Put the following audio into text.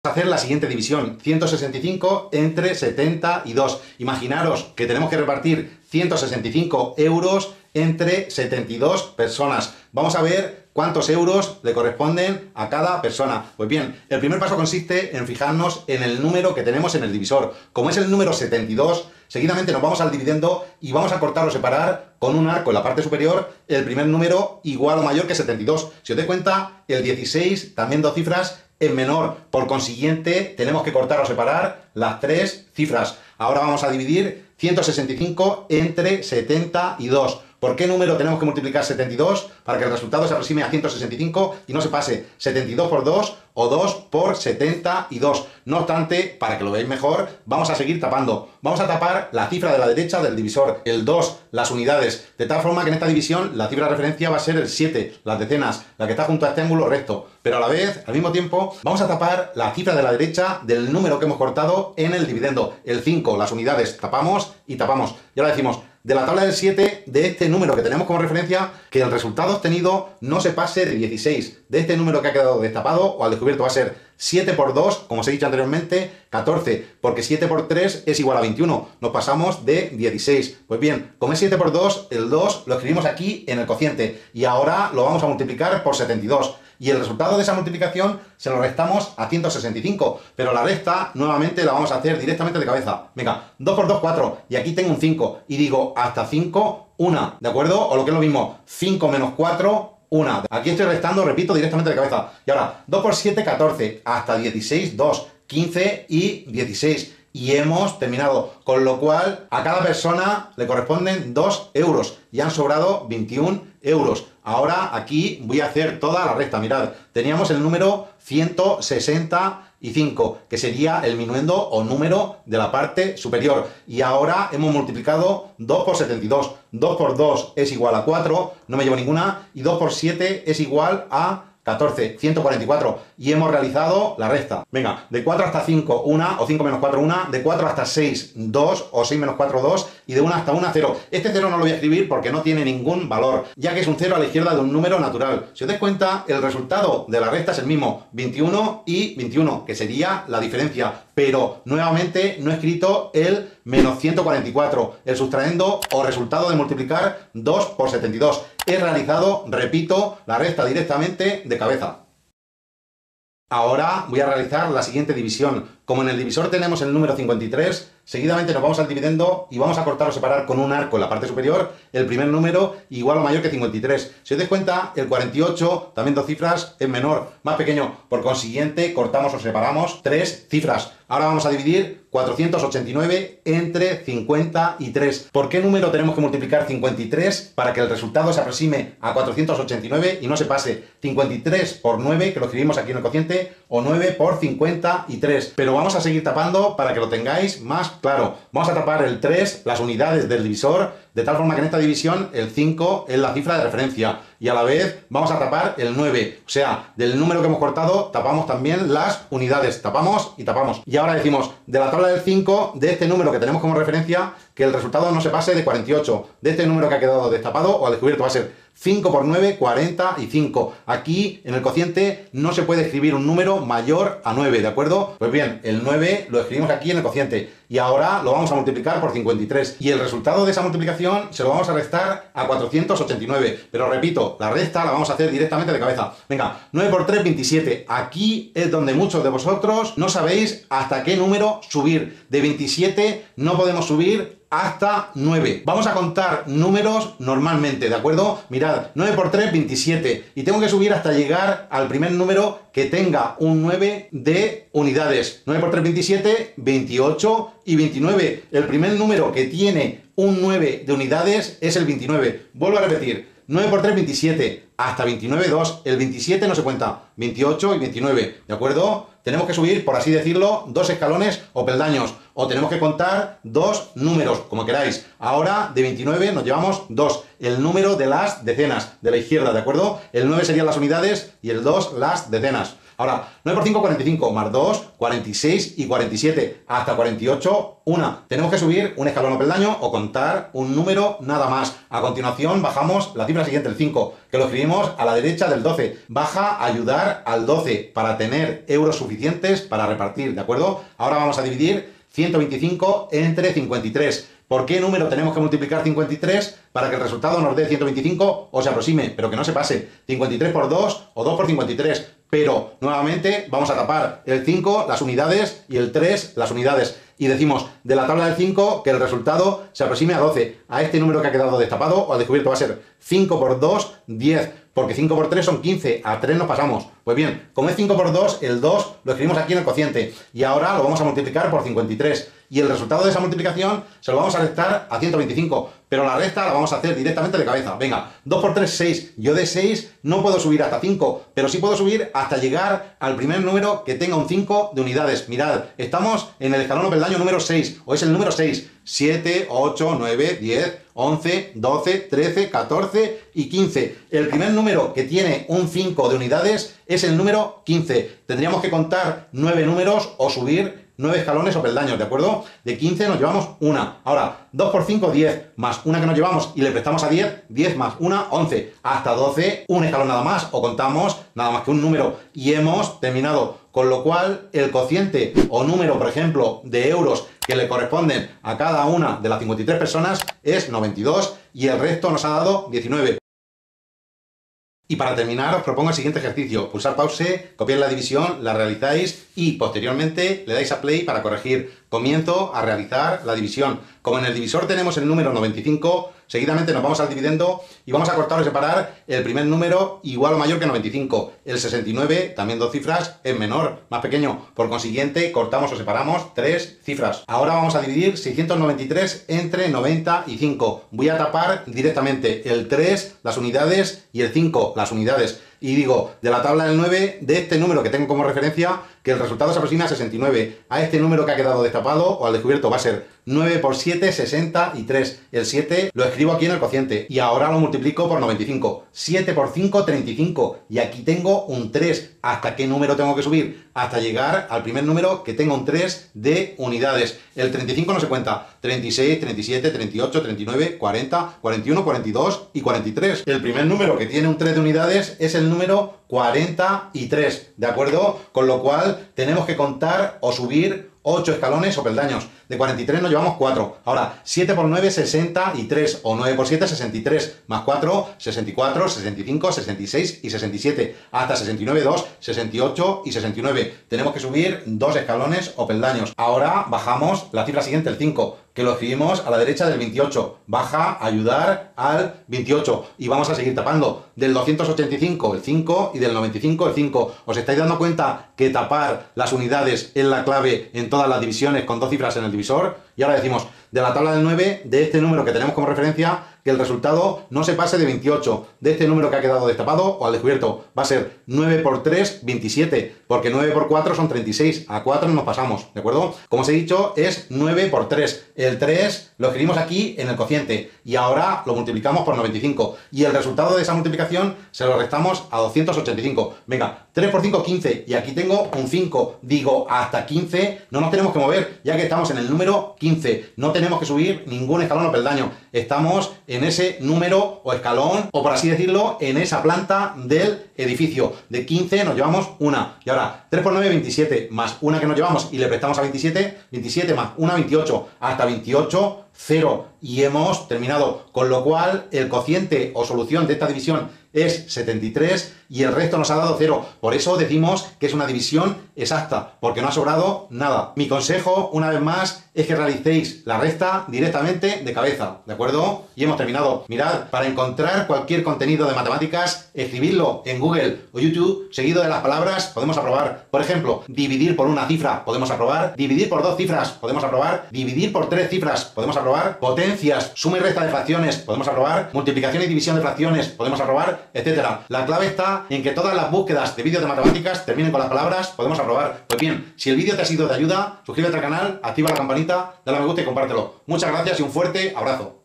Hacer la siguiente división, 165 entre 72. Imaginaros que tenemos que repartir 165 euros entre 72 personas. Vamos a ver cuántos euros le corresponden a cada persona. Pues bien, el primer paso consiste en fijarnos en el número que tenemos en el divisor. Como es el número 72, seguidamente nos vamos al dividendo y vamos a cortar o separar con un arco en la parte superior el primer número igual o mayor que 72. Si os dais cuenta, el 16, también dos cifras, es menor. Por consiguiente, tenemos que cortar o separar las tres cifras. Ahora vamos a dividir 165 entre 72. ¿Por qué número tenemos que multiplicar 72? Para que el resultado se aproxime a 165 y no se pase 72 por 2 o 2 por 72. No obstante, para que lo veáis mejor, vamos a seguir tapando. Vamos a tapar la cifra de la derecha del divisor, el 2, las unidades, de tal forma que en esta división la cifra de referencia va a ser el 7, las decenas, la que está junto a este ángulo recto. Pero a la vez, al mismo tiempo, vamos a tapar la cifra de la derecha del número que hemos cortado en el dividendo, el 5, las unidades. Tapamos y tapamos. Y ahora decimos, de la tabla del 7, de este número que tenemos como referencia, que el resultado obtenido no se pase de 16. De este número que ha quedado destapado o al descubierto va a ser 7 por 2, como os he dicho anteriormente, 14, porque 7 por 3 es igual a 21. Nos pasamos de 16. Pues bien, como es 7 por 2, el 2 lo escribimos aquí en el cociente y ahora lo vamos a multiplicar por 72. Y el resultado de esa multiplicación se lo restamos a 165, pero la resta nuevamente la vamos a hacer directamente de cabeza. Venga, 2 por 2, 4, y aquí tengo un 5, y digo hasta 5, 1, ¿de acuerdo? O lo que es lo mismo, 5 menos 4, 1. Aquí estoy restando, repito, directamente de cabeza. Y ahora, 2 por 7, 14, hasta 16, 2, 15 y 16. Y hemos terminado, con lo cual a cada persona le corresponden 2 euros y han sobrado 21 euros. Ahora aquí voy a hacer toda la resta. Mirad, teníamos el número 165, que sería el minuendo o número de la parte superior. Y ahora hemos multiplicado 2 por 72. 2 por 2 es igual a 4, no me llevo ninguna, y 2 por 7 es igual a 14, 144, y hemos realizado la resta. Venga, de 4 hasta 5, 1, o 5 menos 4, 1, de 4 hasta 6, 2, o 6 menos 4, 2, y de 1 hasta 1, 0. Este 0 no lo voy a escribir porque no tiene ningún valor, ya que es un 0 a la izquierda de un número natural. Si os dais cuenta, el resultado de la resta es el mismo, 21 y 21, que sería la diferencia, pero nuevamente no he escrito el menos 144, el sustraendo o resultado de multiplicar 2 por 72. He realizado, repito, la resta directamente de cabeza. Ahora voy a realizar la siguiente división. Como en el divisor tenemos el número 53, seguidamente nos vamos al dividendo y vamos a cortar o separar con un arco en la parte superior el primer número igual o mayor que 53. Si os dais cuenta, el 48, también dos cifras, es menor, más pequeño. Por consiguiente, cortamos o separamos tres cifras. Ahora vamos a dividir 489 entre 53. ¿Por qué número tenemos que multiplicar 53 para que el resultado se aproxime a 489 y no se pase 53 por 9, que lo escribimos aquí en el cociente, o 9 por 53? Pero vamos a seguir tapando para que lo tengáis más claro. Vamos a tapar el 3, las unidades del divisor, de tal forma que en esta división el 5 es la cifra de referencia. Y a la vez vamos a tapar el 9. O sea, del número que hemos cortado tapamos también las unidades. Tapamos y tapamos. Y ahora decimos, de la tabla del 5, de este número que tenemos como referencia, que el resultado no se pase de 48. De este número que ha quedado destapado o al descubierto va a ser 5 por 9, 45. Aquí, en el cociente, no se puede escribir un número mayor a 9, ¿de acuerdo? Pues bien, el 9 lo escribimos aquí en el cociente. Y ahora lo vamos a multiplicar por 53. Y el resultado de esa multiplicación se lo vamos a restar a 489. Pero repito, la resta la vamos a hacer directamente de cabeza. Venga, 9 por 3, 27. Aquí es donde muchos de vosotros no sabéis hasta qué número subir. De 27 no podemos subir hasta 9. Vamos a contar números normalmente, ¿de acuerdo? Mirad, 9 por 3, 27. Y tengo que subir hasta llegar al primer número que tenga un 9 de unidades. 9 por 3, 27, 28 y 29. El primer número que tiene un 9 de unidades es el 29. Vuelvo a repetir. 9 por 3, 27. Hasta 29, 2. El 27 no se cuenta. 28 y 29. ¿De acuerdo? Tenemos que subir, por así decirlo, 2 escalones o peldaños. O tenemos que contar 2 números, como queráis. Ahora, de 29 nos llevamos 2. El número de las decenas, de la izquierda, ¿de acuerdo? El 9 serían las unidades y el 2 las decenas. Ahora, 9 por 5, 45, más 2, 46 y 47, hasta 48, 1. Tenemos que subir un escalón o peldaño o contar un número nada más. A continuación, bajamos la cifra siguiente, el 5, que lo escribimos a la derecha del 12. Baja a ayudar al 12 para tener euros suficientes para repartir, ¿de acuerdo? Ahora vamos a dividir 125 entre 53. ¿Por qué número tenemos que multiplicar 53 para que el resultado nos dé 125 o se aproxime, pero que no se pase? 53 por 2 o 2 por 53. Pero, nuevamente, vamos a tapar el 5, las unidades, y el 3, las unidades. Y decimos, de la tabla del 5, que el resultado se aproxime a 12. A este número que ha quedado destapado o al descubierto va a ser 5 por 2, 10. Porque 5 por 3 son 15, a 3 nos pasamos. Pues bien, como es 5 por 2, el 2 lo escribimos aquí en el cociente. Y ahora lo vamos a multiplicar por 53. Y el resultado de esa multiplicación se lo vamos a restar a 125. Pero la resta la vamos a hacer directamente de cabeza. Venga, 2 por 3, 6. Yo de 6 no puedo subir hasta 5, pero sí puedo subir hasta llegar al primer número que tenga un 5 de unidades. Mirad, estamos en el escalón o peldaño número 6, o es el número 6. 7, 8, 9, 10, 11, 12, 13, 14 y 15. El primer número que tiene un 5 de unidades es el número 15. Tendríamos que contar 9 números o subir 9 escalones o peldaños, ¿de acuerdo? De 15 nos llevamos una. Ahora, 2 por 5, 10, más una que nos llevamos y le prestamos a 10, 10 más una, 11. Hasta 12, un escalón nada más, o contamos nada más que un número. Y hemos terminado. Con lo cual, el cociente o número, por ejemplo, de euros que le corresponden a cada una de las 53 personas es 92 y el resto nos ha dado 19. Y para terminar os propongo el siguiente ejercicio. Pulsar pause, copiar la división, la realizáis y posteriormente le dais a play para corregir. Comienzo a realizar la división. Como en el divisor tenemos el número 95, seguidamente nos vamos al dividendo y vamos a cortar o separar el primer número igual o mayor que 95. El 69, también dos cifras, es menor, más pequeño. Por consiguiente, cortamos o separamos 3 cifras. Ahora vamos a dividir 693 entre 95. Voy a tapar directamente el 3, las unidades, y el 5, las unidades. Y digo, de la tabla del 9, de este número que tengo como referencia, que el resultado se aproxima a 69. A este número que ha quedado destapado o al descubierto va a ser 9 por 7, 63. El 7 lo escribo aquí en el cociente y ahora lo multiplico por 95. 7 por 5, 35. Y aquí tengo un 3. ¿Hasta qué número tengo que subir? Hasta llegar al primer número que tenga un 3 de unidades. El 35 no se cuenta. 36, 37, 38, 39, 40, 41, 42 y 43. El primer número que tiene un 3 de unidades es el número 43, ¿de acuerdo? Con lo cual tenemos que contar o subir 8 escalones o peldaños. De 43 nos llevamos 4. Ahora, 7 por 9, 63. O 9 por 7, 63. Más 4, 64, 65, 66 y 67. Hasta 69, 2, 68 y 69. Tenemos que subir 2 escalones o peldaños. Ahora bajamos la cifra siguiente, el 5, que lo escribimos a la derecha del 28. Baja a ayudar al 28. Y vamos a seguir tapando. Del 285 el 5 y del 95 el 5. ¿Os estáis dando cuenta que tapar las unidades es la clave en todas las divisiones con 2 cifras en el divisor? Y ahora decimos, de la tabla del 9, de este número que tenemos como referencia, que el resultado no se pase de 28. De este número que ha quedado destapado o al descubierto va a ser 9 por 3, 27, porque 9 por 4 son 36, a 4 nos pasamos, ¿de acuerdo? Como os he dicho, es 9 por 3. El 3 lo escribimos aquí en el cociente y ahora lo multiplicamos por 95. Y el resultado de esa multiplicación se lo restamos a 285. Venga, 3 por 5, 15. Y aquí tengo un 5. Digo, hasta 15 no nos tenemos que mover, ya que estamos en el número 15. No tenemos que subir ningún escalón o peldaño. Estamos en ese número o escalón, o por así decirlo, en esa planta del edificio. De 15 nos llevamos una. Y ahora, 3 por 9, 27, más una que nos llevamos y le prestamos a 27, 27 más una, 28. Hasta 28, 0. Y hemos terminado. Con lo cual, el cociente o solución de esta división es 73 y el resto nos ha dado 0. Por eso decimos que es una división exacta, porque no ha sobrado nada. Mi consejo, una vez más, es que realicéis la resta directamente de cabeza, ¿de acuerdo? Y hemos terminado. Mirad, para encontrar cualquier contenido de matemáticas, escribidlo en Google o YouTube, seguido de las palabras, podemos aprobar. Por ejemplo, dividir por una cifra, podemos aprobar. Dividir por 2 cifras, podemos aprobar. Dividir por 3 cifras, podemos aprobar. Potencias, suma y resta de fracciones, podemos aprobar. Multiplicación y división de fracciones, podemos aprobar, etcétera. La clave está en que todas las búsquedas de vídeos de matemáticas terminen con las palabras podemos aprobar. Pues bien, si el vídeo te ha sido de ayuda, suscríbete al canal, activa la campanita, dale a me gusta y compártelo. Muchas gracias y un fuerte abrazo.